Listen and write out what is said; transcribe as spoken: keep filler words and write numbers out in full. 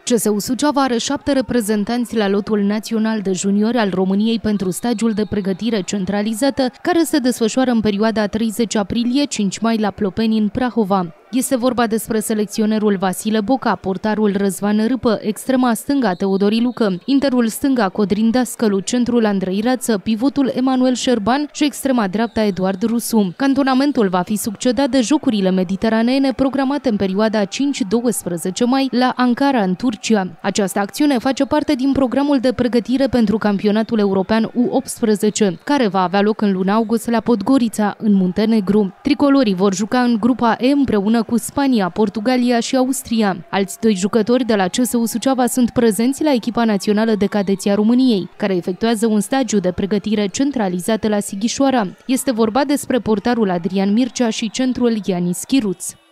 C S U Suceava are șapte reprezentanți la lotul național de juniori al României pentru stagiul de pregătire centralizată, care se desfășoară în perioada treizeci aprilie - cinci mai la Plopeni, în Prahova. Este vorba despre selecționerul Vasile Boca, portarul Răzvan Râpă, extrema stânga Teodori Lucă, interul stânga Codrin Dascălu, centrul Andrei Rață, pivotul Emanuel Șerban și extrema dreapta Eduard Rusu. Cantonamentul va fi succedat de Jocurile Mediteraneene programate în perioada cinci - doisprezece mai la Ankara, în Turcia. Această acțiune face parte din programul de pregătire pentru campionatul european U optsprezece, care va avea loc în luna august la Podgorița, în Muntenegru. Tricolorii vor juca în grupa E împreună cu Spania, Portugalia și Austria. Alți doi jucători de la C S U Suceava sunt prezenți la echipa națională de cadeți a României, care efectuează un stagiu de pregătire centralizată la Sighișoara. Este vorba despre portarul Adrian Mircea și centrul Ianis Chiruț.